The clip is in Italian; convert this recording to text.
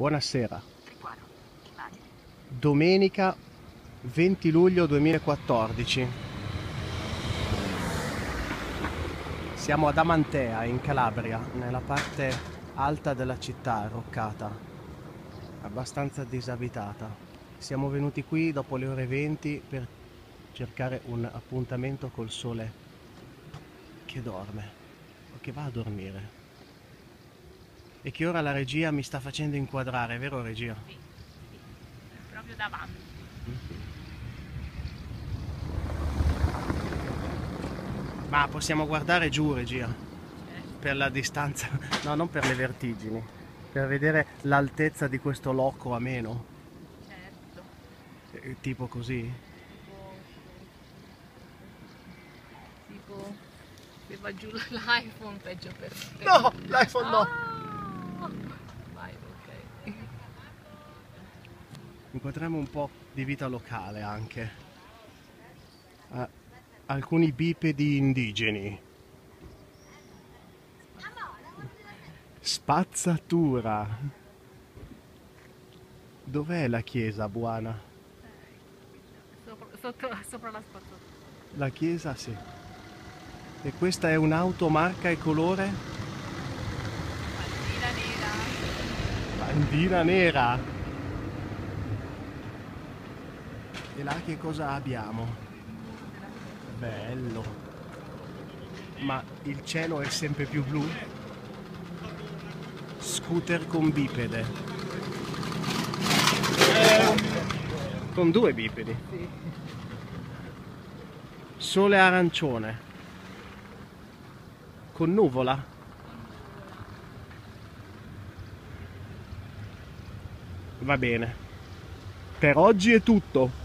Buonasera. Domenica 20 luglio 2014. Siamo ad Amantea, in Calabria, nella parte alta della città, arroccata, abbastanza disabitata. Siamo venuti qui dopo le ore 20 per cercare un appuntamento col sole che dorme, o che va a dormire. E che ora la regia mi sta facendo inquadrare, vero regia? Sì, proprio davanti. Ma possiamo guardare giù, regia, Certo, per la distanza, no, non per le vertigini, per vedere l'altezza di questo loco ameno, certo. tipo così. Tipo, se va giù l'iPhone peggio per te. No, l'iPhone no! Ah! Vai, ok. Inquadriamo un po' di vita locale anche. Alcuni bipedi indigeni. Spazzatura. Dov'è la chiesa buona? Sopra la spazzatura. La chiesa sì. E questa è un'auto marca e colore? Bandina nera. Bandina nera. E là che cosa abbiamo? Bello. Ma il cielo è sempre più blu? Scooter con bipede. Con due bipedi. Sì. Sole arancione. Con nuvola. Va bene. Per oggi è tutto.